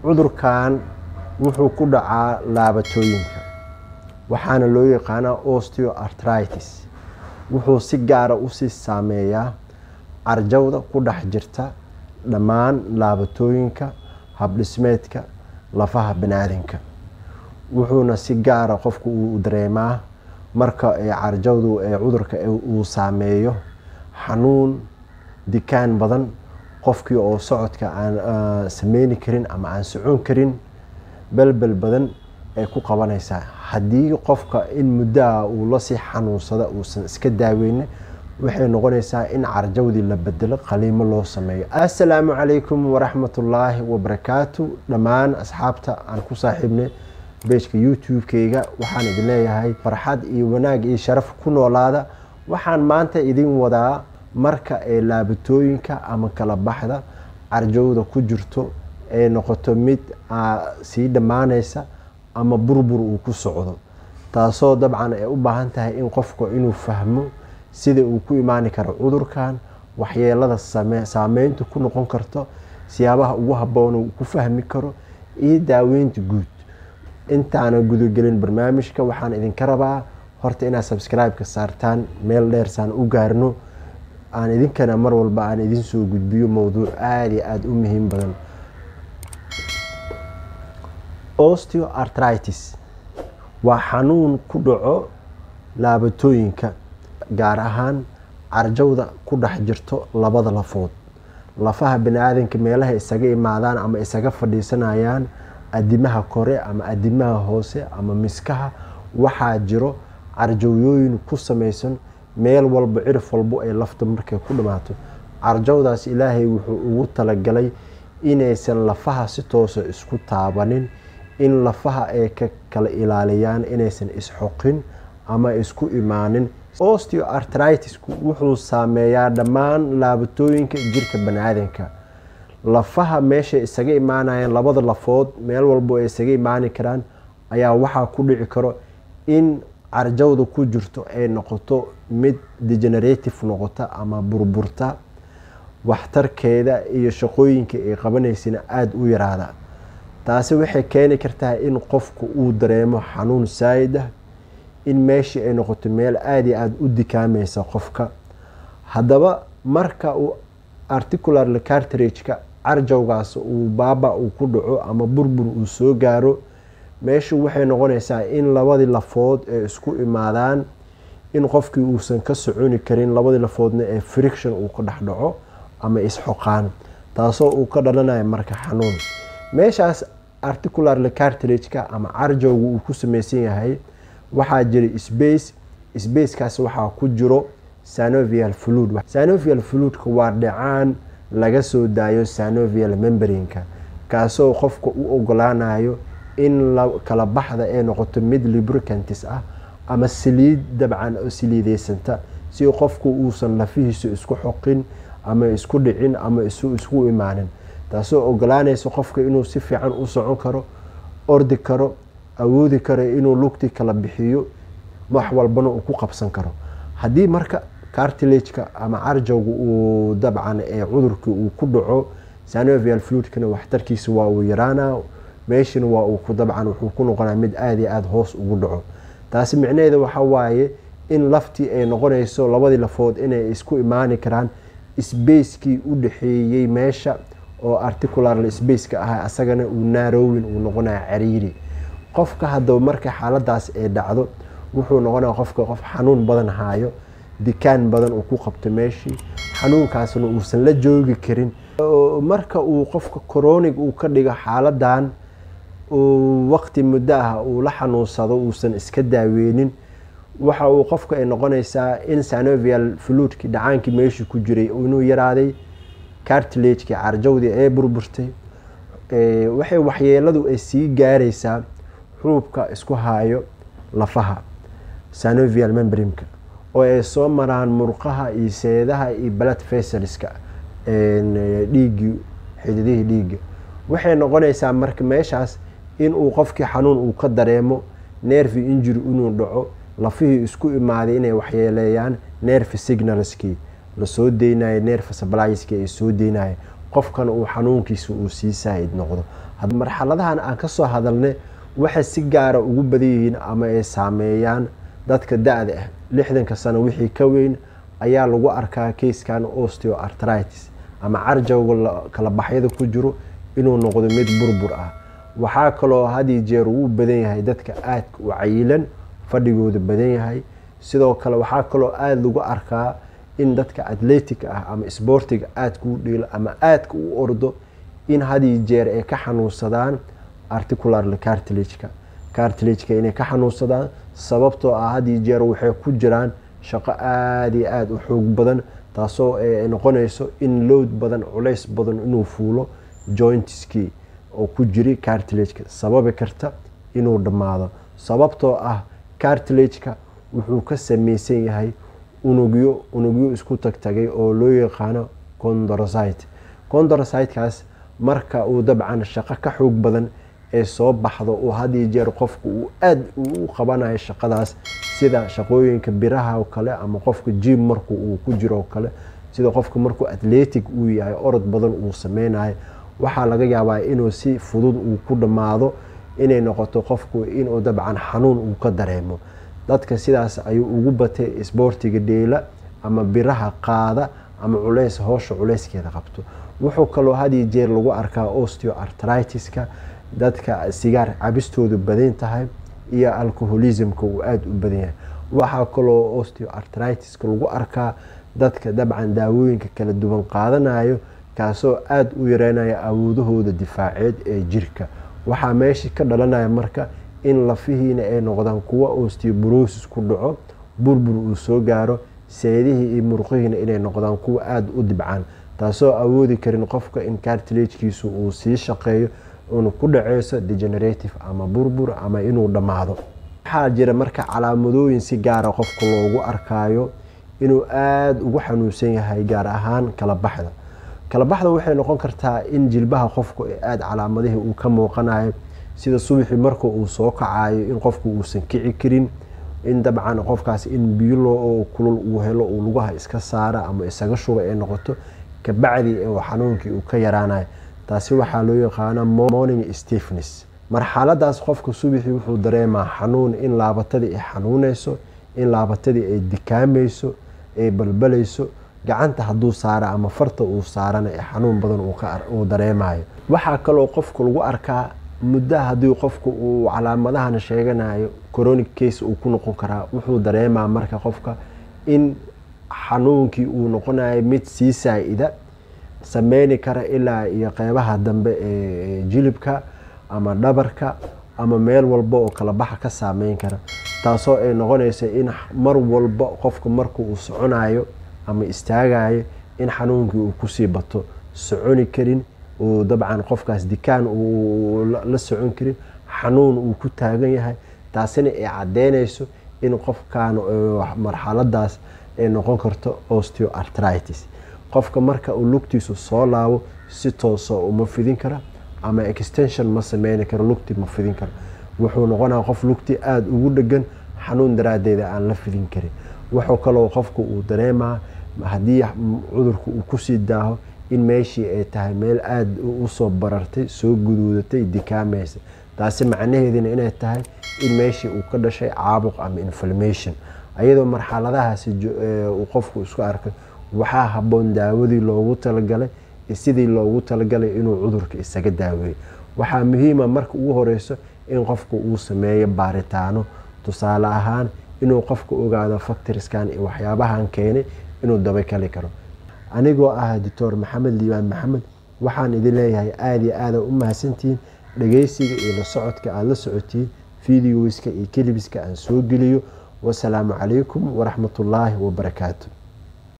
cudurkan wuxuu ku dhacaa laabatooyinka waxaana loo yaqaanaa osteoarthritis. wuxuu si gaar ah u saameeyaa carjawda ku dhex jirta dhammaan laabatooyinka habdhismeedka lafaha bani'aadamka. wuxuuna si gaar ah qofku u dareemaa marka carjawdu cudurka uu saameeyo xanuun dikaan badan, qofkii oo socodka aan sameyn karin ama aan socon karin, balbal badan ay ku qabanaysaa. haddii qofka in muddo uu la sii xanuunsada uusan iska daaweynin, waxay noqonaysaa in carjawdii la bedelo, qaliimo loo sameeyo. assalaamu calaykum waraxmatullaahi wabarakaatu. dhammaan asxaabta aan ku saaxiibnay beejka youtube-kayga waxaan idin leeyahay farxad iyo wanaag iyo sharaf ku noolaada. waxaan maanta idin wadaa marka ay laabatooyinka ama kala baxda carjawda ku jirto ay noqoto mid sii dhammaanaysa ama burbur uu ku socdo, taasoo dabcan ay u baahan tahay in qofku inuu fahmo sida uu ku imaan karo cudurkan, waxyeelada saameynta ku noqon karto, siyaabaha ugu habboon uu ku fahmi karo, iyo daaweynta guud. intaana gudagelin barnaamijka waxaan idinka rabaa horta inaad subscribe-ka saartaan, meel dheer saan u gaarno, aan idinkana mar walba aan idin soo gudbiyo mowduuc aad iyo aad u muhiim badan. osteoarthritis waa xanuun ku dhaco laabatooyinka, gaar ahaan carjawda ku dhex jirto labada lafood. lafaha bani'aadamka meelaha isaga imaadaan ama isaga fadhiisanayaan, adimaha kore ama adimaha hoose ama miskaha, waxaa jiro carjawyooyin ku samaysan meel walba, cirif walbo ay lafta markay ku dhamaato. carjawdaas ilaahay wuxuu ugu talagalay inaysan lafaha si toosa isku taabanin, in lafaha ay ka kala ilaaliyaan inaysan isxoqin ama isku imaanin. osteoarthritis-ku wuxuu saameeyaa dhammaan laabatooyinka jirka bani'aadamka. lafaha meesha isaga imaanayaan, labada lafood meel walbo ay isaga imaani karaan, ayaa waxaa ku dhici karo in carjawda ku jirto ay noqoto mid degenerative noqota ama burburta, waxtarkeeda iyo shaqooyinka ay qabanaysana aada u yaraada. taasi waxay keeni kartaa in qofku uu dareemo xanuun saayid ah, in meeshii ay noqoto meel aada iyo aada u dikaamaysa qofka. haddaba marka uu articular cartilage-ka carjawgaas uu baaba uu ku dhaco ama burbur uu soo gaaro, meeshu waxay noqonaysaa in labadii lafood ay isku imaadaan, in qofkii uusan ka soconi karin, labadii lafoodna ee friction uu ka dhex dhaco ama isxoqaan, taasoo uu ka dhalanayo marka xanuun. meeshaas articular cartilage-ka ama carjawga uu ku samaysan yahay waxaa jira spacekaas waxaa ku jiro synovial fluid. synovial fluidka waa dhacaan laga soo daayo synovial membrane-ka, kaasoo qofka u ogolaanayo in kala baxda ay noqoto mid lubricants ah ama saliid dabcan oo saliidaysanta, si qofku uusan lafihiisu isku xoqin ama isku dhicin ama isku imaanin, taasoo ogolaanaysa qofka inuu si fiican u socon karo, ordi karo, awoodi karo inuu lugti kala bixiyo, wax walbana uu ku qabsan karo. haddii marka cartilage-ka ama carjawga uu dabcan cudurka uu ku dhaco, synovial fluidkana waxtarkiisa waa uu yaraana, meeshana waa uu ku dabcan wuxuu ku noqonaa mid aad iyo aada hoos ugu dhaco. taasi micnaheeda waxa waaye in laftii ay noqonayso labadii lafood inay isku imaani karaan, spacekii u dhaxeeyey meesha oo articular spaceka ahaa asagana uu narrowin uu noqonaya cariiri. qofka haddaba marka xaaladaas ay dhacdo wuxuu noqonaya qofka qof xanuun badan hayo, dikaan badan uu ku qabto meeshii, xanuunkaasna uusan la joogi karin. marka uu qofka chronic uu ka dhigo xaaladan, waqti muddo ah uu la xanuunsado, uusan iska daaweynin, waxa uu qofka ay noqonaysaa in synovial fluidki dhacaankii meeshii ku jiray inuu yaraaday, cartilage-ki carjawdii ay burburtay. waxay waxyeeladu ay sii gaaraysaa xuubka isku hayo lafaha synovial membrane-ka, oo ay soo maraan murqaha iyo seedaha iyo blood vessels-ka, dhiiggii xididihii dhiigga. waxay noqonaysaa marka meeshaas in uu qofkii xanuun uu ka dareemo, nerve injury inuu dhaco, lafihii isku imaaday inay waxyeeleeyaan, nerve signalskii la soo deynayo, nerve supplieskii ay soo deynayo, qofkana uu xanuunkiisa uu sii saa'id noqdo. marxaladahan aan ka soo hadalnay waxay si gaara ugu badan yihiin ama ay saameeyaan dadka da'da ah 60 sano wixii ka weyn ayaa lagu arkaa keyskan osteoarthritis ama carjawga kala baxyada ku jiro inuu noqdo mid burbur ah. waxaa kaloo hadii jeer uu badan yahay dadka aad u cayilan fadhigooda badan yahay. sidoo kale waxaa kaloo aad lagu arkaa in dadka athletic ah ama sportiga aad ku dheel ama aad u ordo in hadii jeer ay ka xanuunsadaan articular cartilage inay ka xanuunsadaan sababtoo ah hadii jeer waxay ku jiraan shaqo aad iyo aad u xoog badan taasoo ay noqonayso in load badan culays badan inuu fuulo jointski oo ku jiri cartilage sababi karta inuu dhamaado sababtoo ah cartilage wuxuu ka samaysan yahay unugyo isku tagtagay oo loo yaqaan chondrocyte-kaas marka uu dabcan shaqo ka xoog badan ee soo baxdo oo hadii jeer qofku uu aad u qabanayo shaqadaas sida shaqooyinka biraha oo kale ama qofka gym markuu uu ku jiro kale sida qofka markuu athletic uu yahay orod badan uu sameeyay waxa laga yaabaa inuu si fudud uu ku dhamaado inay noqoto qofku inuu dabcan xanuun uu ka dareemo. dadka sidaas ayuu ugu batay sportiga dheela ama biraha qaada ama culays hoosha culayskeeda qabto. wuxuu kaloo hadii jeer lagu arkaa osteoarthritis-ka dadka sigaar cabistoodu badan tahay iyo alcoholism-ka uu aad u badan yahay. waxaa kaloo osteoarthritis-ka lagu arkaa dadka dabcan daawooyinka kala duwan qaadanayo kaasoo aad u yareynaya awoodahooda difaaceed ee jirka. waxaa meesha ka dhalanaya marka in lafihiina ay noqdaan kuwa osteoporosis ku dhaco burbur uu soo gaaro seedihii iyo murqihiina inay noqdaan kuwa aad u dibcaan taasoo awoodi karin qofka in cartilage-kiisu uu sii shaqeeyo inuu ku dhaceyso degenerative ama burbur ama inuu dhamaado. waxaa jira marka calaamadooyin si gaara qofka loogu arkaayo inuu aad ugu xanuunsan yahay gaar ahaan kala baxda waxay noqon kartaa in jilbaha qofku aad calaamadihii uu ka muuqanayo sida subaxii marka uu soo kacayo in qofku uusan kici karin in dabcan qofkaas in biyo oo kulul uu helo uu lugaha iska saara ama isaga shuba ay noqoto ka bacdi oo xanuunkii uu ka yaraanayo taasi waxaa loo yaqaan morning stiffness. marxaladaas qofka subaxii wuxuu dareemaa xanuun in laabatadii ay xanuunayso in laabatadii ay dikaamayso ay balbalayso gacanta haduu saara ama farta uu saarana ee xanuun badan uu dareemayo. waxaa kaloo qofku lagu arkaa muddo hadii qofku uu calaamadahan sheeganayo chronic case uu ku noqon karaa wuxuu dareemaa marka qofka in xanuunkii uu noqonayo mid sii saa'ida sameeyni kara ilaa iyo qaybaha dambe ee jilibka ama dhabarka ama meel walba oo kala baxa ka saameyn kara taasoo ay noqonayso in mar walba qofka markuu uu soconayo ama istaagayo in xanuunkii uu ku sii bato soconi karin oo dabcan qofkaas dikaan uu la socon karin xanuun uu ku taagan yahay taasina ay cadeynayso in qofkan marxaladaas ay noqon karto osteoarthritis. qofka marka uu lugtiisu soo laabo si toos ah uma fidin kara ama extension ma sameyn karo lugti ma fidin karo wuxuu noqonaa qof lugti aad ugu dhagan xanuun daraadeeda aan la fidin karin. wuxuu kaloo qofku uu dareemaa hadii cudurku uu ku sii daaho in meeshii ay tahay meel aad u soo barartay soo guduudatay dikaamaysa taasi macnaheedina inay tahay in meeshii uu ka dhashay caabuq ama inflammation. ayadoo marxaladahaas uu qofku isku arkay waxaa haboon daawadii loogu talagalay sidii loogu talagalay inuu cudurka isaga daaweeyo. waxaa muhiim ah marka ugu horeyso in qofku uu sameeyo baaritaano tusaale ahaan inuu qofku ogaado factorskan iyo waxyaabahan keenay inuu daba kali karo. anigoo ah Dr. Maxamed Liibaan Maxamed waxaan idin leeyahay aad iyo aad u mahadsantiin dhageysiga iyo la socodka aad la socotiin fiidiyowiska iyo kilibiska aan soo geliyo. wassalaamu calaykum waraxmatullaahi wabarakaatuh.